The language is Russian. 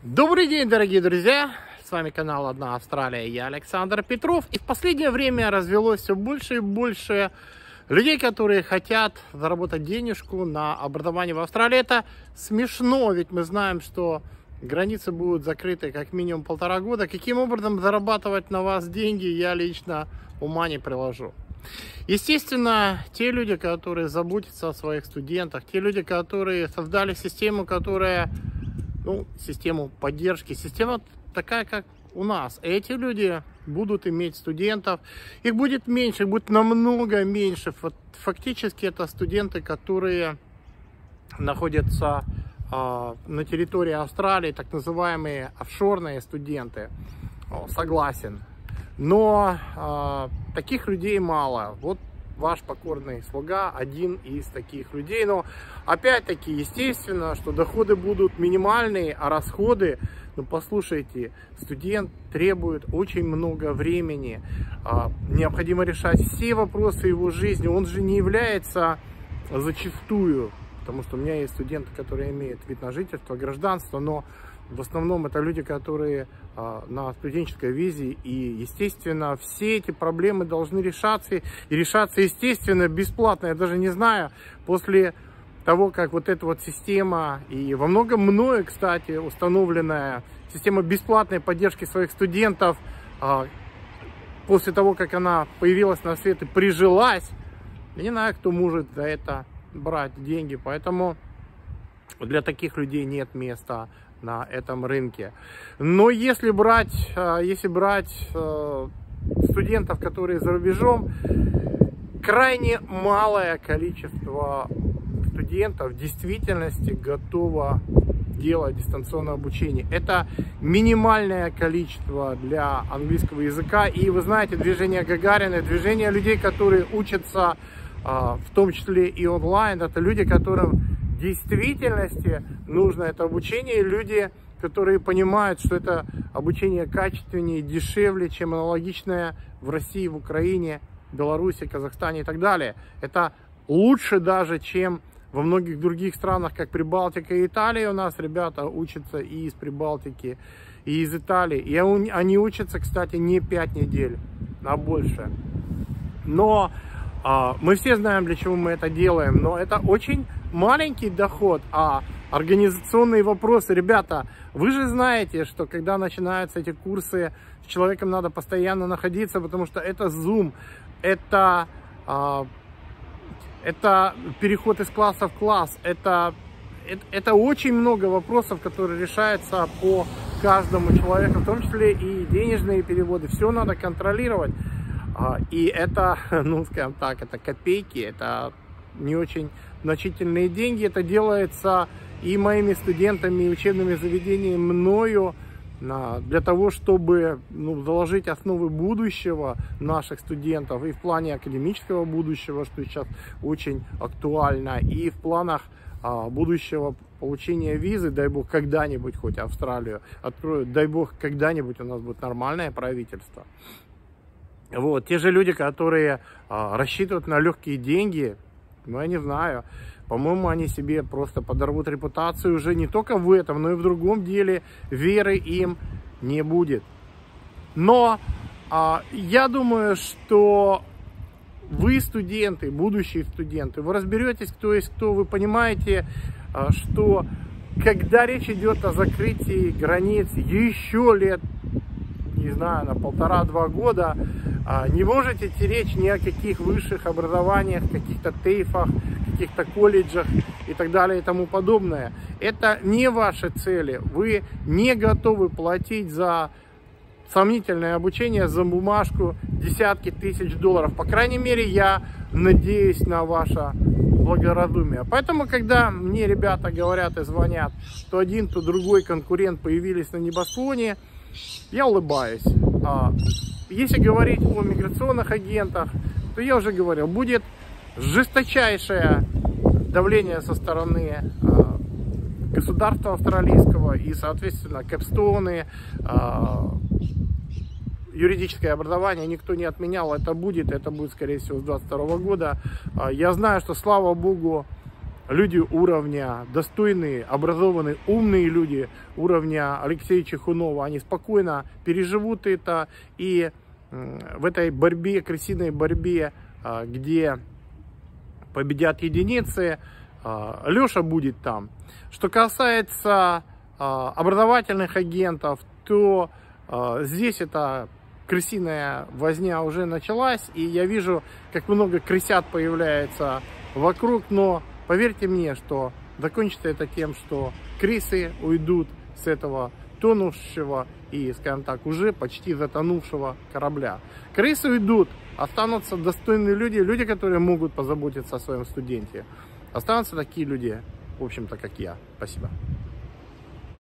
Добрый день, дорогие друзья! С вами канал Одна Австралия, я Александр Петров. И в последнее время развелось все больше и больше людей, которые хотят заработать денежку на образование в Австралии. Это смешно, ведь мы знаем, что границы будут закрыты как минимум 1,5 года. Каким образом зарабатывать на вас деньги, я лично ума не приложу. Естественно, те люди, которые заботятся о своих студентах, те люди, которые создали систему, которая... систему поддержки, система такая, как у нас. Эти люди будут иметь студентов, их будет меньше, их будет намного меньше. Фактически это студенты, которые находятся на территории Австралии, так называемые офшорные студенты. Согласен. Но таких людей мало. Вот ваш покорный слуга один из таких людей. Но опять-таки, естественно, что доходы будут минимальные, а расходы, послушайте, студент требует очень много времени. Необходимо решать все вопросы его жизни. Он же не является зачастую, потому что у меня есть студенты, которые имеют вид на жительство, гражданство, но в основном это люди, которые на студенческой визе, и, естественно, все эти проблемы должны решаться, и решаться, естественно, бесплатно. Я даже не знаю, после того, как вот эта вот система, и во многом мною, кстати, установленная система бесплатной поддержки своих студентов, после того, как она появилась на свет и прижилась, я не знаю, кто может за это брать деньги, поэтому для таких людей нет места на этом рынке. Но если брать студентов, которые за рубежом, крайне малое количество студентов в действительности готово делать дистанционное обучение. Это минимальное количество для английского языка. И вы знаете, движение Гагарина, движение людей, которые учатся, в том числе и онлайн, это люди, которым в действительности нужно это обучение, люди, которые понимают, что это обучение качественнее, дешевле, чем аналогичное в России, в Украине, Беларуси, Казахстане и так далее. Это лучше даже, чем во многих других странах, как Прибалтика и Италия. У нас ребята учатся и из Прибалтики, и из Италии. И они учатся, кстати, не 5 недель, а больше. Но мы все знаем, для чего мы это делаем, но это очень маленький доход, а организационные вопросы, ребята, вы же знаете, что когда начинаются эти курсы, с человеком надо постоянно находиться, потому что это Zoom, это переход из класса в класс, это очень много вопросов, которые решаются по каждому человеку, в том числе и денежные переводы, все надо контролировать. И это, скажем так, это копейки, это не очень значительные деньги. Это делается и моими студентами, и учебными заведениями, мною, для того, чтобы заложить основы будущего наших студентов, и в плане академического будущего, что сейчас очень актуально, и в планах будущего получения визы, дай бог, когда-нибудь хоть Австралию откроют, дай бог, когда-нибудь у нас будет нормальное правительство. Вот, те же люди, которые рассчитывают на легкие деньги, я не знаю, по-моему, они себе просто подорвут репутацию уже не только в этом, но и в другом деле, веры им не будет. Но я думаю, что вы студенты, будущие студенты, вы разберетесь, кто есть кто, вы понимаете, что когда речь идет о закрытии границ еще лет, не знаю, на 1,5-2 года, не можете идти речь ни о каких высших образованиях, каких-то тейфах, каких-то колледжах и так далее и тому подобное. Это не ваши цели. Вы не готовы платить за сомнительное обучение, за бумажку десятки тысяч долларов. По крайней мере, я надеюсь на ваше благоразумие. Поэтому, когда мне ребята говорят и звонят, то один, то другой конкурент появились на небосклоне, я улыбаюсь. Если говорить о миграционных агентах, то я уже говорил, будет жесточайшее давление со стороны государства австралийского и, соответственно, кэпстоуны, юридическое образование никто не отменял, это будет, скорее всего, с 2022 года. Я знаю, что, слава богу, люди уровня, достойные, образованные, умные люди уровня Алексея Чехунова, они спокойно переживут это, и в этой борьбе, крысиной борьбе, где победят единицы, Леша будет там. Что касается образовательных агентов, то здесь эта крысиная возня уже началась, и я вижу, как много крысят появляется вокруг, но поверьте мне, что закончится это тем, что крысы уйдут с этого тонущего и, скажем так, уже почти затонувшего корабля. Крысы уйдут, останутся достойные люди, люди, которые могут позаботиться о своем студенте. Останутся такие люди, в общем-то, как я. Спасибо.